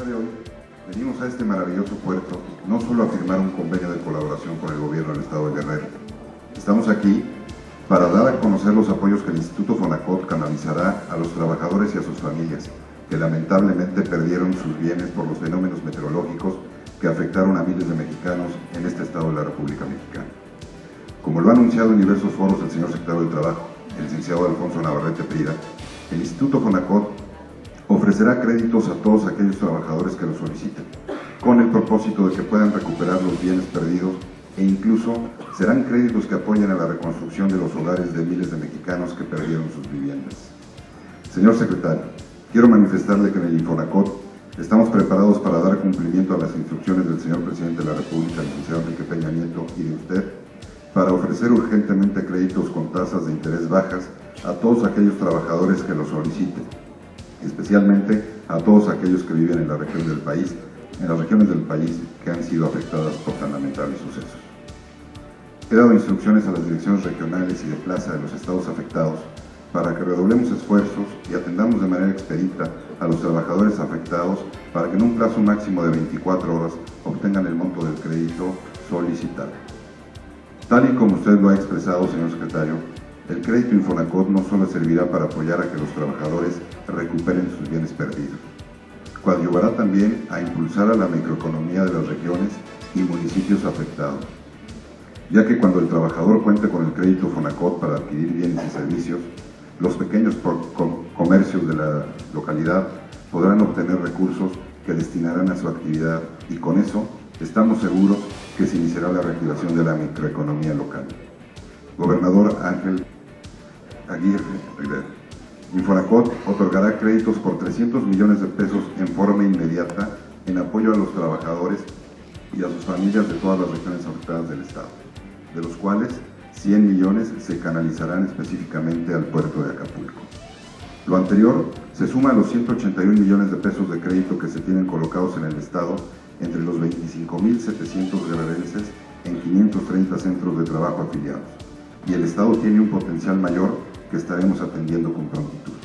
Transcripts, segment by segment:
día de hoy venimos a este maravilloso puerto no solo a firmar un convenio de colaboración con el gobierno del Estado de Guerrero. Estamos aquí para dar a conocer los apoyos que el Instituto Fonacot canalizará a los trabajadores y a sus familias que lamentablemente perdieron sus bienes por los fenómenos meteorológicos que afectaron a miles de mexicanos en este estado de la República Mexicana. Como lo ha anunciado en diversos foros el señor secretario del Trabajo, el licenciado Alfonso Navarrete Prida, el Instituto Fonacot ofrecerá créditos a todos aquellos trabajadores que lo soliciten, con el propósito de que puedan recuperar los bienes perdidos e incluso serán créditos que apoyen a la reconstrucción de los hogares de miles de mexicanos que perdieron sus viviendas. Señor secretario, quiero manifestarle que en el Infonacot estamos preparados para dar cumplimiento a las instrucciones del señor presidente de la República, el licenciado Enrique Peña Nieto, y de usted, para ofrecer urgentemente créditos con tasas de interés bajas a todos aquellos trabajadores que lo soliciten, especialmente a todos aquellos que viven en la región del país, en las regiones del país que han sido afectadas por tan lamentables sucesos. He dado instrucciones a las direcciones regionales y de plaza de los estados afectados para que redoblemos esfuerzos y atendamos de manera expedita a los trabajadores afectados para que en un plazo máximo de 24 horas obtengan el monto del crédito solicitado. Tal y como usted lo ha expresado, señor secretario, el crédito Infonacot no solo servirá para apoyar a que los trabajadores recuperen sus bienes perdidos, coadyuvará también a impulsar a la microeconomía de las regiones y municipios afectados, ya que cuando el trabajador cuente con el crédito Fonacot para adquirir bienes y servicios, los pequeños comercios de la localidad podrán obtener recursos que destinarán a su actividad y con eso estamos seguros que se iniciará la reactivación de la microeconomía local. Gobernador Ángel Aguirre Rivera, Infonacot otorgará créditos por 300 millones de pesos en forma inmediata en apoyo a los trabajadores y a sus familias de todas las regiones afectadas del Estado, de los cuales 100 millones se canalizarán específicamente al puerto de Acapulco. Lo anterior se suma a los 181 millones de pesos de crédito que se tienen colocados en el Estado entre los 25.700 guerrerenses en 530 centros de trabajo afiliados, y el Estado tiene un potencial mayor que estaremos atendiendo con prontitud.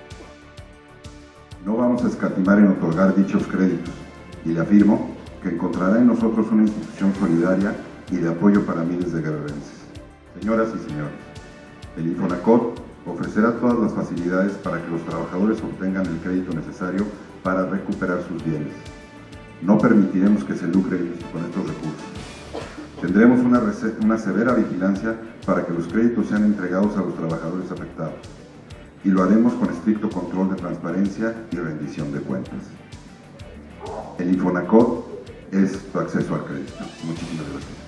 No vamos a escatimar en otorgar dichos créditos, y le afirmo que encontrará en nosotros una institución solidaria y de apoyo para miles de guerrerenses. Señoras y señores, el Infonacot ofrecerá todas las facilidades para que los trabajadores obtengan el crédito necesario para recuperar sus bienes. No permitiremos que se lucre con estos recursos. Tendremos una severa vigilancia para que los créditos sean entregados a los trabajadores afectados y lo haremos con estricto control de transparencia y rendición de cuentas. El Infonacot es tu acceso al crédito. Muchísimas gracias.